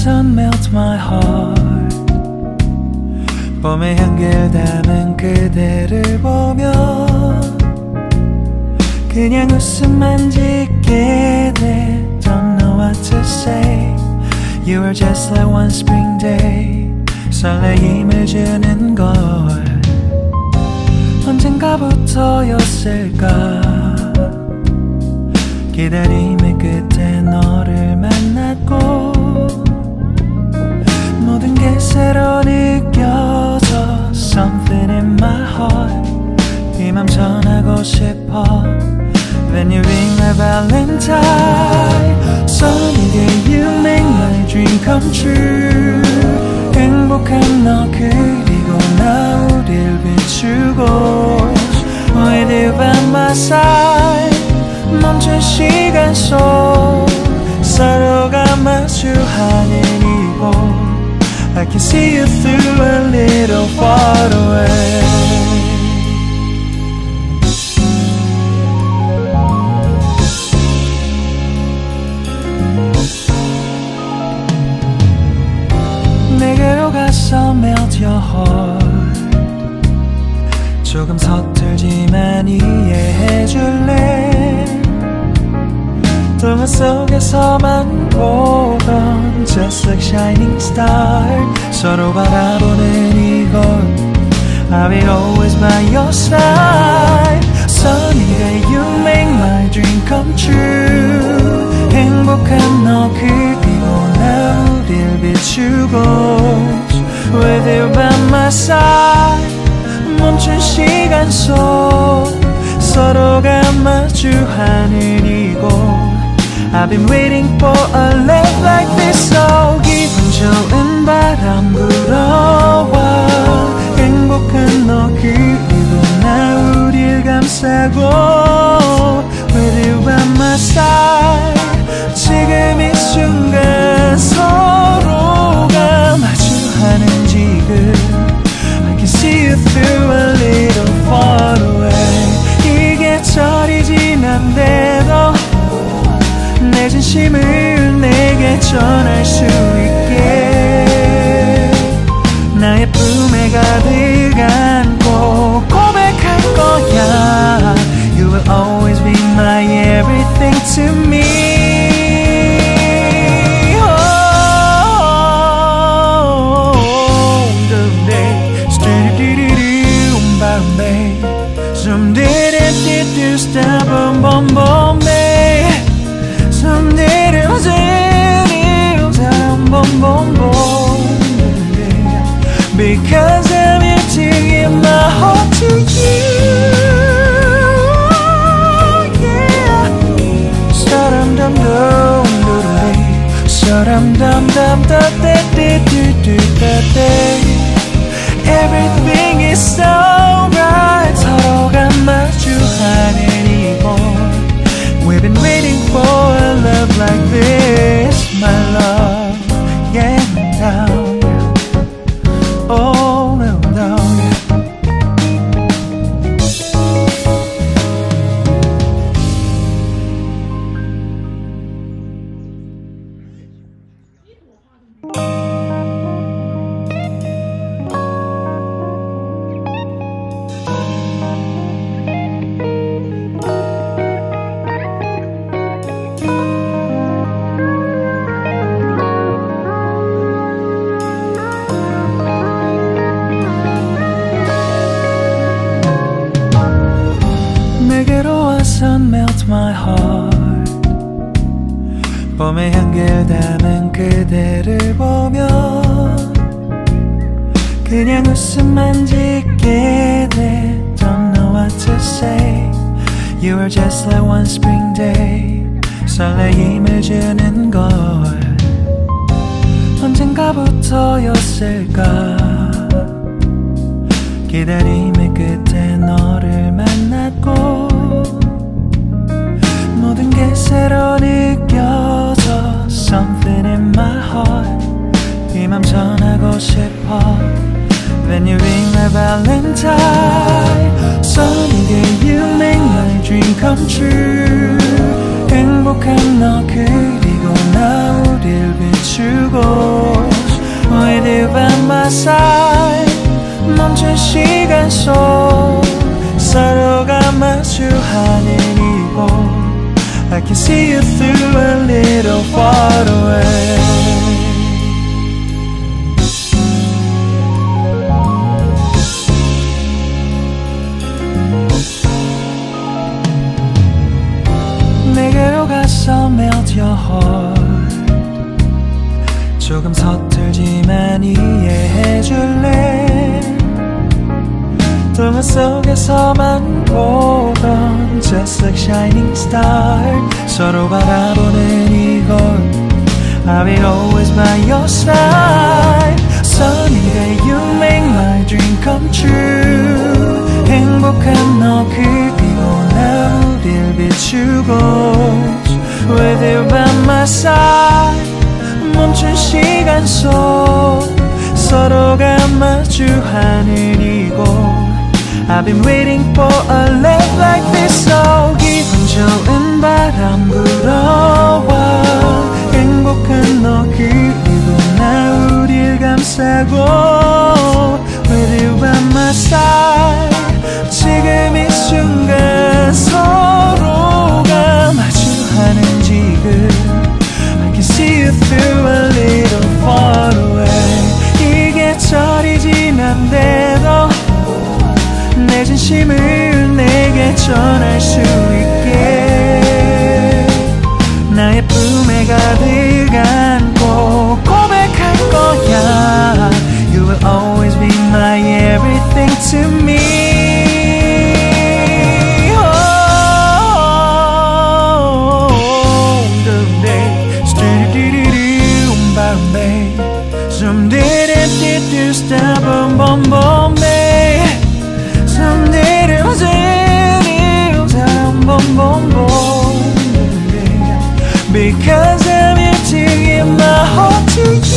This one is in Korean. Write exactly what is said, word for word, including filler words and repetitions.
sun melt my heart. 봄의 향기를 담은 그대를 보면 그냥 웃음만 짓게 돼. Don't know what to say. You are just like one spring day. 설레임을 주는 걸 언젠가부터였을까. 기다림의 끝에 너를 만났고 모든 게 새로 느껴져. Something in my heart. 이 맘 전하고 싶어. When you ring my valentine. Sunny day you make my dream come true. 행복한 너 그리고 나 우릴 비추고 With you by my side. 멈춘 시간 속 서로가 마주하는 이곳 I can see you through a little far away. 내게로 가서 melt your heart. 조금 서툴지만 이해해줄래. 동화 속에서만 보던 Just like shining star. 서로 바라보는 이곳 I will always by your side. Sunny day you make my dream come true. 행복한 너 그리고 나 우릴 비추고 With you by my side. 멈춘 시간 속 서로가 마주하는 이곳 I've been waiting for a love like this. So 기분 좋은 바람 불어와 행복한 너 그리고 나 우릴 감싸고 With you by my side. 지금 이 순간 서로가 마주하는 지금 I can see you through a little far away. 이 계절이 지난데도 내 진심을 내게 전할 수 있게 나의 품에 가득 안고 고백할 거야. You will always be my everything to me. Some did it, did you stop, boom, boom, boom, babe. Some did it, did it, boom, boom, boom, yeah. Because I'm here to give my heart to you, yeah. Sa-dum, dum, dum, dum, sa-dum, dum, dum, da, da, da, da, da, da. Everything is so right. 서로가 마주하는 이곳 We've been waiting for a love like this, my love. Yeah, no. Oh, no, no. sun melt my heart. 봄의 향기를 담은 그대를 보면 그냥 웃음만 짓게 돼. Don't know what to say. You are just like one spring day. 설레임을 주는 걸 언젠가부터였을까. 기다림의 끝에 너를 만났고 모든 게 새로 느껴져. Something in my heart. 이 맘 전하고 싶어. When you ring my valentine. Sunny day you make my dream come true. 행복한 너 그리고 나 우릴 비추고 my side 멈춘 시간 속 서로가 마주하는 이곳 I can see you through a little far away 내게로 가서 melt your heart 조금 서툴지만 이해해줄래 동화 속에서만 보던 Just like shining star 서로 바라보는 이곳 I'll be always by your side Sunny day you make my dream come true 행복한 너 그리고 나 우릴 비추고 With you by my side 멈춘 시간 속 서로가 마주하는 이곳 I've been waiting for a love like this So 기분 좋은 바람 불어와 행복한 너 그리고 나 우릴 감싸고 With you by my side 지금 이 순간 서로가 마주하는 지금 I can see you through a little far away 이게 철이 지난데도 내 진심을 내게 전할 수 있게 나의 품에 가득 안고 고백할 거야 You will always be my everything to me oh, someday do-do-do-do-do Bombay someday do-do-do stop boom boom Bombay someday do-do-do stop boom boom boom Because I'm here to give my heart to you